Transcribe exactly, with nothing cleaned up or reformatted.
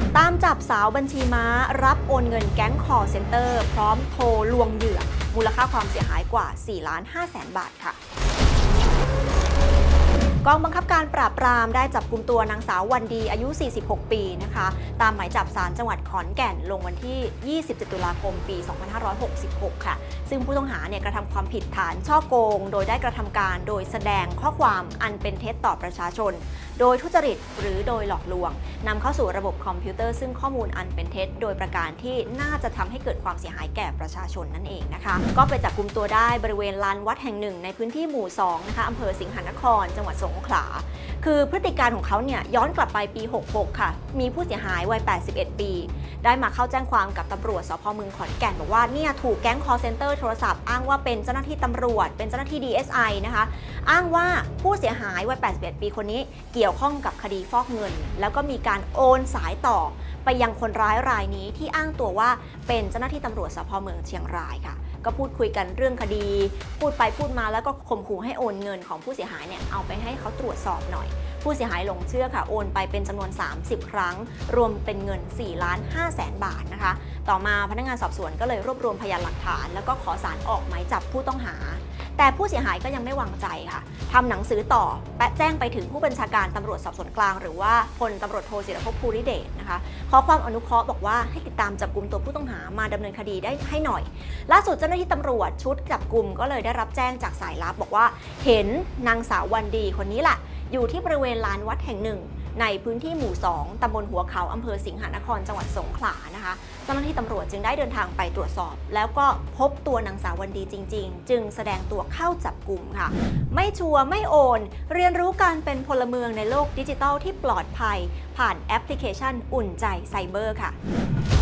ตามจับสาวบัญชีม้ารับโอนเงินแก๊งคอลเซ็นเตอร์พร้อมโทรลวงเหยื่อมูลค่าความเสียหายกว่า สี่ล้านห้าแสน บาทค่ะกองบังคับการปราบปรามได้จับกุมตัวนางสาววันดีอายุ สี่สิบหก ปีนะคะตามหมายจับศาลจังหวัดขอนแก่นลงวันที่ ยี่สิบเจ็ด ตุลาคม ปี สองพันห้าร้อยหกสิบหก ค่ะซึ่งผู้ต้องหาเนี่ยกระทำความผิดฐานฉ้อโกงโดยได้กระทำการโดยแสดงข้อความอันเป็นเท็จต่อประชาชนโดยทุจริตหรือโดยหลอกลวงนำเข้าสู่ระบบคอมพิวเตอร์ซึ่งข้อมูลอันเป็นเท็จโดยประการที่น่าจะทำให้เกิดความเสียหายแก่ประชาชนนั่นเองนะคะก็ไปจับกุมตัวได้บริเวณลานวัดแห่งหนึ่งในพื้นที่หมู่สองนะคะอำเภอสิงหนครจังหวัดสงขลาคือพฤติการของเขาเนี่ยย้อนกลับไปปี หกสิบหก ค่ะมีผู้เสียหายวัย แปดสิบเอ็ด ปีได้มาเข้าแจ้งความกับตำรวจสภ.เมืองขอนแก่นบอกว่าเนี่ยถูกแก๊งคอลเซ็นเตอร์โทรศัพท์อ้างว่าเป็นเจ้าหน้าที่ตำรวจเป็นเจ้าหน้าที่ ดี เอส ไอ นะคะอ้างว่าผู้เสียหายวัย แปดสิบเอ็ด ปีคนนี้เกี่ยวข้องกับคดีฟอกเงินแล้วก็มีการโอนสายต่อไปยังคนร้ายรายนี้ที่อ้างตัวว่าเป็นเจ้าหน้าที่ตำรวจสภ.เมืองเชียงรายค่ะก็พูดคุยกันเรื่องคดีพูดไปพูดมาแล้วก็ข่มขู่ให้โอนเงินของผู้เสียหายเนี่ยเอาไปให้เขาตรวจสอบหน่อยผู้เสียหายหลงเชื่อค่ะโอนไปเป็นจำนวนสามสิบครั้งรวมเป็นเงิน สี่ล้านห้าแสน บาทนะคะต่อมาพนักงานสอบสวนก็เลยรวบรวมพยานหลักฐานแล้วก็ขอศาลออกหมายจับผู้ต้องหาแต่ผู้เสียหายก็ยังไม่วางใจค่ะทำหนังสือต่อและแจ้งไปถึงผู้บัญชาการตำรวจสอบสวนกลางหรือว่าพลตำรวจโทศิรภพภูริเดชนะคะขอความอนุเคราะห์บอกว่าให้ติดตามจับกุมตัวผู้ต้องหามาดำเนินคดีได้ให้หน่อยล่าสุดเจ้าหน้าที่ตำรวจชุดจับกุมก็เลยได้รับแจ้งจากสายลับบอกว่าเห็นนางสาววันดีคนนี้แหละอยู่ที่บริเวณลานวัดแห่งหนึ่งในพื้นที่หมู่สองตำบลหัวเขาอำเภอสิงหนครจังหวัดสงขลานะคะเจ้าหน้าที่ตำรวจจึงได้เดินทางไปตรวจสอบแล้วก็พบตัวนางสาววันดีจริงๆจึงแสดงตัวเข้าจับกุมค่ะไม่ชัวร์ไม่โอนเรียนรู้การเป็นพลเมืองในโลกดิจิทัลที่ปลอดภัยผ่านแอปพลิเคชันอุ่นใจไซเบอร์ค่ะ